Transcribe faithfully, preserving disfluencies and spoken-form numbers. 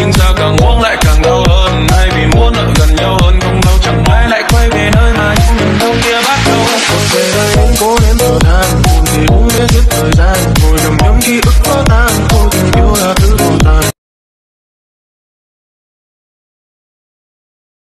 nhưng sao càng muốn lại càng đau hơn. Hay vì muốn ở gần nhau hơn, không đâu chẳng lẽ lại quay về nơi mà những niềm đau kia bắt đầu. Một về đây đến cố nén thở than, buồn thì uống để giết thời gian, ngồi nằm nhấm ký ức vỡ tan. Thôi tình yêu là thứ